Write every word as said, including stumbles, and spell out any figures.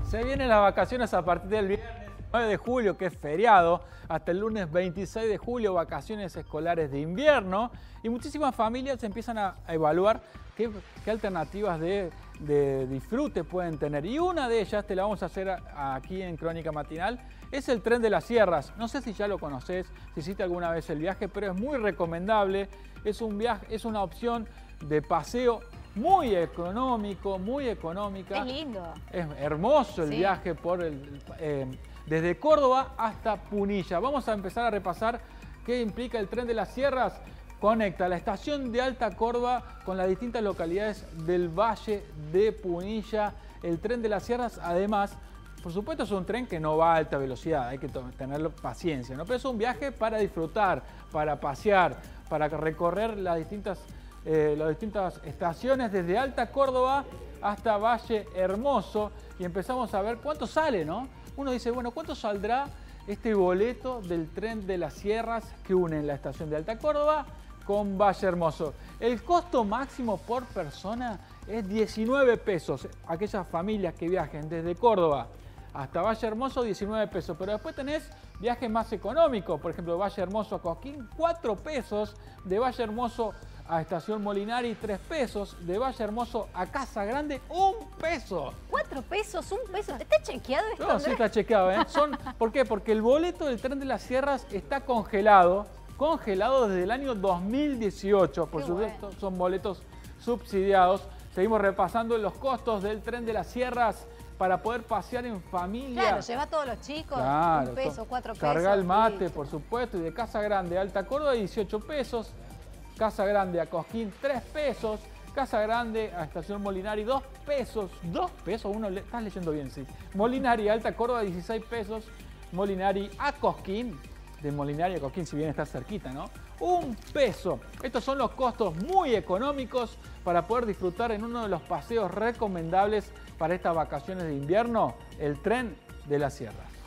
Se vienen las vacaciones a partir del viernes nueve de julio, que es feriado, hasta el lunes veintiséis de julio, vacaciones escolares de invierno, y muchísimas familias empiezan a, a evaluar qué, qué alternativas de, de disfrute pueden tener. Y una de ellas, te la vamos a hacer a, aquí en Crónica Matinal, es el Tren de las Sierras. No sé si ya lo conoces, si hiciste alguna vez el viaje, pero es muy recomendable. Es un viaje, es una opción de paseo muy económico, muy económica. Es lindo. Es hermoso el Sí. viaje por el, eh, desde Córdoba hasta Punilla. Vamos a empezar a repasar qué implica el Tren de las Sierras. Conecta la estación de Alta Córdoba con las distintas localidades del Valle de Punilla. El Tren de las Sierras, además, por supuesto es un tren que no va a alta velocidad, hay que tener paciencia, ¿no? Pero es un viaje para disfrutar, para pasear, para recorrer las distintas, eh, las distintas estaciones desde Alta Córdoba hasta Valle Hermoso, y empezamos a ver cuánto sale, ¿no? Uno dice, bueno, ¿cuánto saldrá este boleto del Tren de las Sierras que une la estación de Alta Córdoba con Valle Hermoso? El costo máximo por persona es diecinueve pesos. Aquellas familias que viajen desde Córdoba hasta Valle Hermoso, diecinueve pesos. Pero después tenés viajes más económicos. Por ejemplo, Valle Hermoso a Cosquín, cuatro pesos. De Valle Hermoso a Estación Molinari, tres pesos. De Valle Hermoso a Casa Grande, un peso. ¿Cuatro pesos? ¿Un peso? ¿Está chequeado esto, No, sí Andrés? está chequeado, ¿eh? Son, ¿por qué? Porque el boleto del Tren de las Sierras está congelado. Congelado desde el año dos mil dieciocho. Por Qué supuesto, bueno. son boletos subsidiados. Seguimos repasando los costos del Tren de las Sierras para poder pasear en familia. Claro, lleva a todos los chicos, Claro, un peso, cuatro pesos. carga el mate, listo. por supuesto, y de Casa Grande a Alta Córdoba, dieciocho pesos. Casa Grande a Cosquín, tres pesos. Casa Grande a Estación Molinari, dos pesos. dos pesos, uno le, estás leyendo bien, sí. Molinari a Alta Córdoba, dieciséis pesos. Molinari a Cosquín, de Molinari a Cosquín, si bien está cerquita, ¿no? Un peso. Estos son los costos muy económicos para poder disfrutar en uno de los paseos recomendables para estas vacaciones de invierno, el Tren de las Sierras.